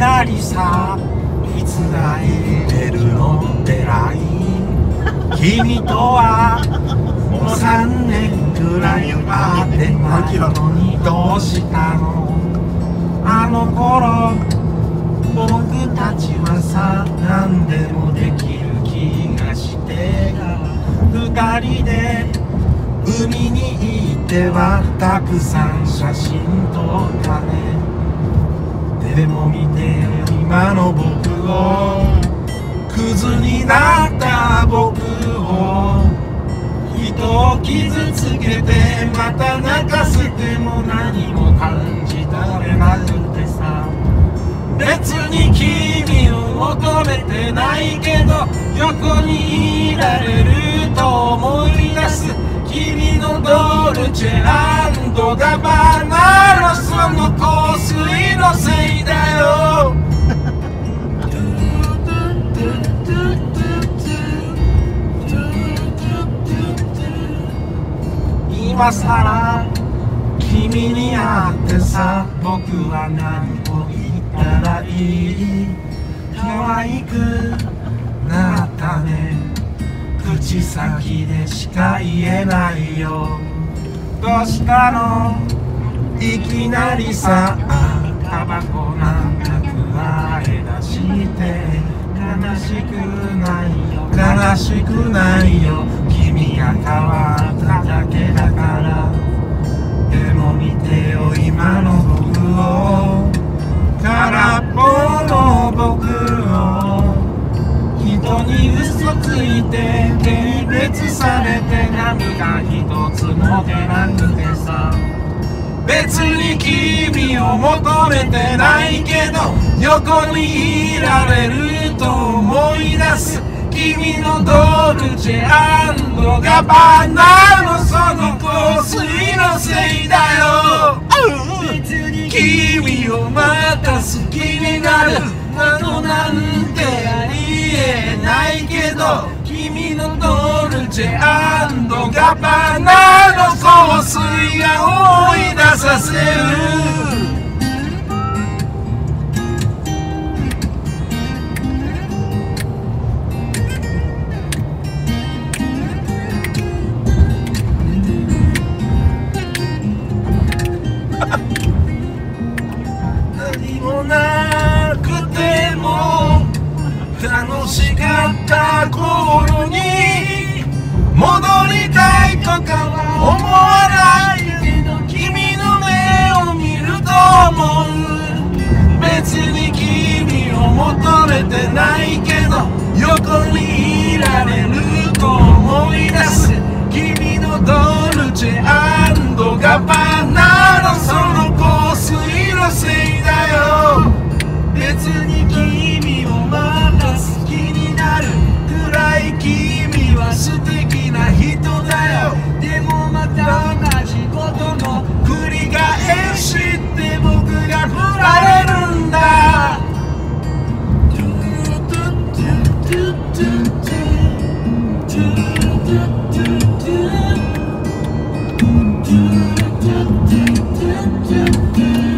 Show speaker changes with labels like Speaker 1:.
Speaker 1: なりさいつ会えるのってらい君とはもう3年くらい会ってないのにどうしたのあの頃僕たちはさ何でもできる気がして2人で海に行ってはたくさん写真撮ったねでも見てよ今の僕をクズになった僕を人を傷つけてまた泣かせても何も感じ取れなくてさ別に君を求めてないけど横にいられると思い出す君のドルチェ&ガバナのその香水のせいだよ今さら君に会ってさ僕は何を言ったらいい可愛くなったね口先でしか言えないよどうしたのいきなりさタバコなんか加え出して悲しくないよ悲しくないよ君が変わっただけだからでも見てよ今の僕を空っぽの僕を人に嘘ついて軽蔑されて涙一つも出なくてさ別に君を求めてないけど横にいられると思い出す君のドルチェ&ガバナのその香水のせいだよ君をまた好きになるなんてありえないけど君のドルチェ&ガバナの香水が思い出させる何もなくても楽しかった頃に戻りたいとかは思わないけど君の目を見ると思う別に君を求めてないけど横にいられると思い出す君のドルチェ&ガバナのその香水のせいだよ別に君をまた好きになるくらい君は素敵な人だよでもまた同じことの繰り返しって僕が振られるんだ「